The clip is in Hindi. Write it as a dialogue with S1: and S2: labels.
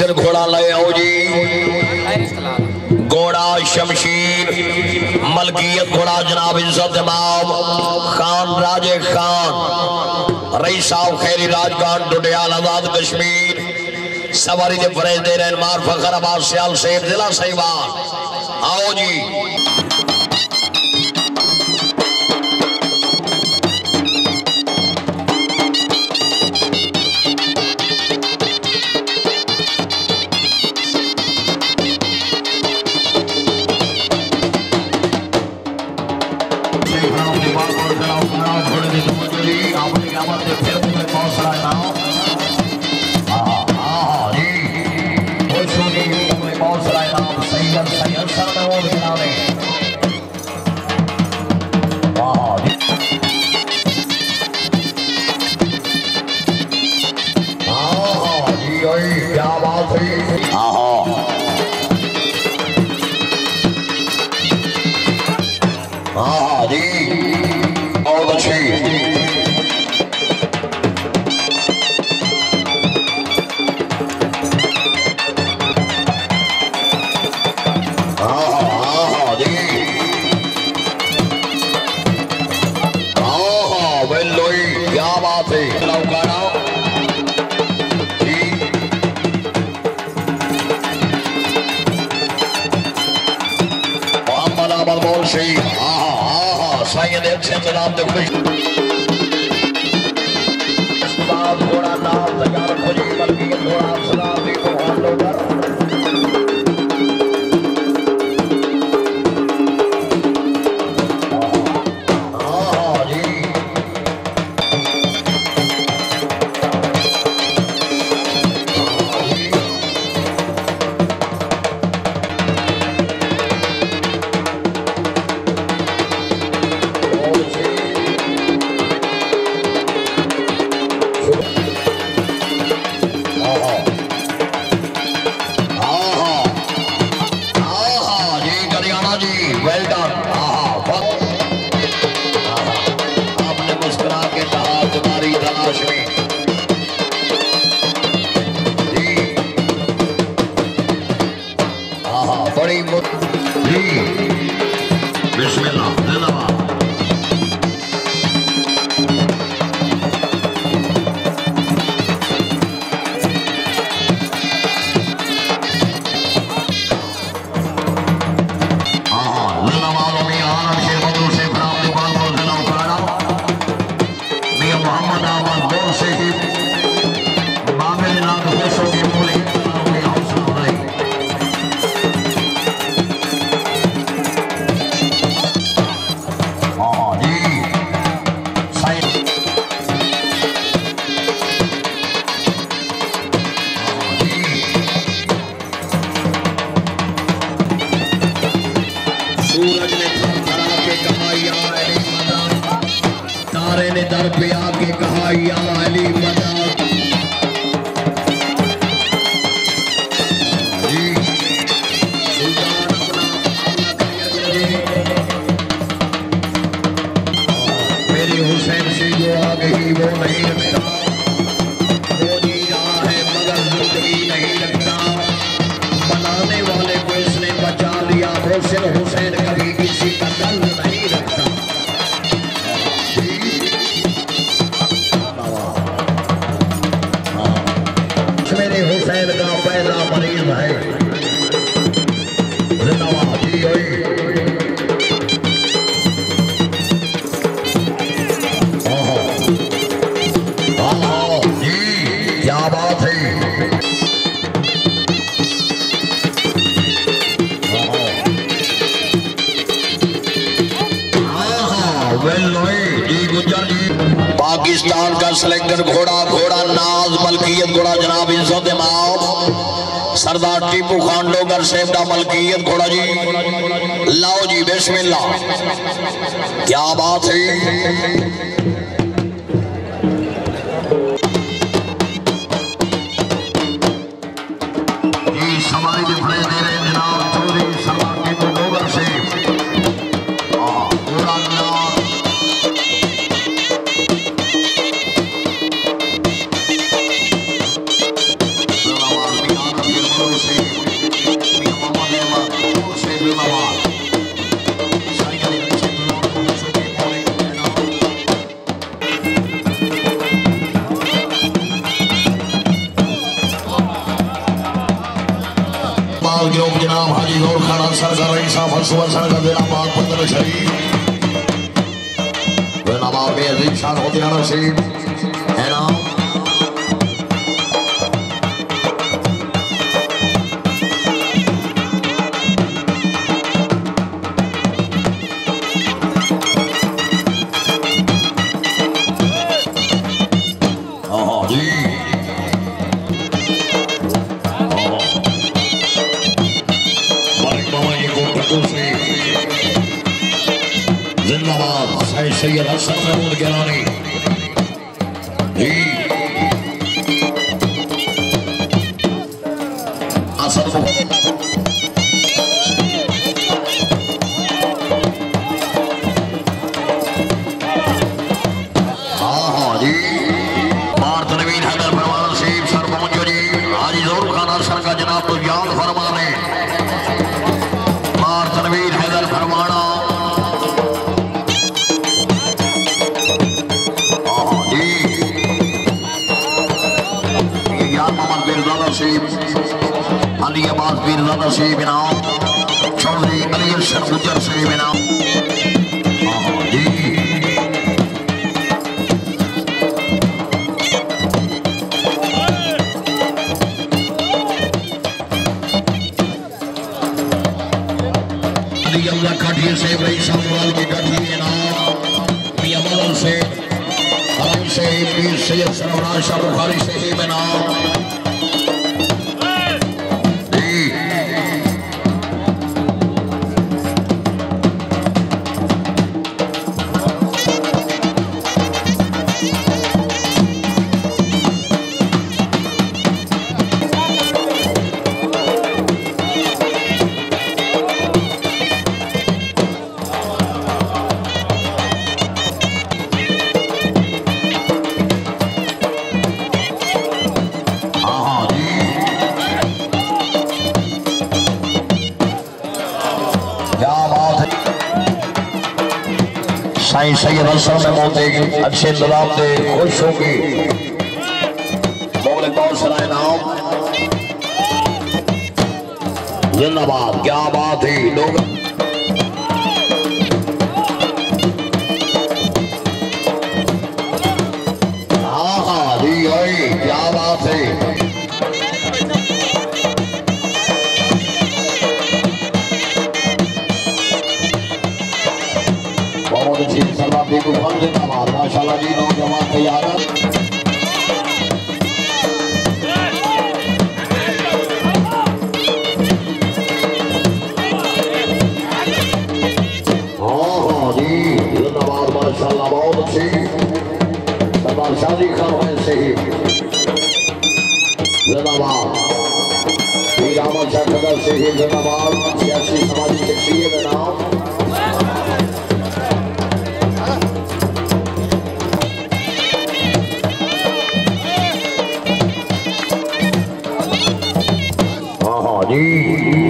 S1: सिलेंडर घोड़ा ले आओ जी। घोड़ा शमशीर मलकियत घोड़ा जनाब इज्जत इमाम खान राजे खान रईस साहब खैरी राजगान डुडियाल आजाद कश्मीर सवारी के फरेज दे रहे मार फखर आबाद सियाल शेख जिला सहीवाल। आओ जी। Syed इंतजाम तो खुश घोड़ा नाम तैयार खुशी बल्कि घोड़ा सलामी को हाथों पर पाकिस्तान का सिलेंडर घोड़ा घोड़ा नाज मलकियत घोड़ा जनाब इज्जत इमाम सरदार टीपू खान लोगर सेवडा मलकियत घोड़ा जी। लाओ जी बिस्मिल्लाह। क्या बात है। नवाज गिरोह जनाब हाजी गौर खान सर का रईस साहब हसुआ सर का जिला पाकपतन शरीफ नवाब में अजीम शान होते नसीब है ना सैयद हसन महमूद गिलानी असद हाँ जी भारत नवीन हैदर फरमान नसीब सर पहुंचो जी हाजी जोर खान हसन का जनाब तो याद फरमाने भारत नवीन हैदर फरमाना अली अब्बास बीरज़ादा से इनाम चौधरी अली अरशद गुजर से इनाम जी अली अल्लाह काठिए से रईस साहब की काठी इनाम मियां मदन से हरम से पीर सैयद सरवराज शाह बुखारी से इनाम सैयद हसन महमूद अच्छे इंतजाम से खुश होगी मोगल कौन सराय नाम जिंदाबाद क्या बात है लोग हाँ हाँ जी भाई क्या बात है माशाल्लाह जी नौजवान तैयार हाँ जी जिंदाबाद माशाल्लाह बहुत अच्छी सरदार शादी खान है सही जिंदाबाद वीर अहमद शाह खदर से ही जिंदाबाद सियासी समाजी शख्सियत है नाम जी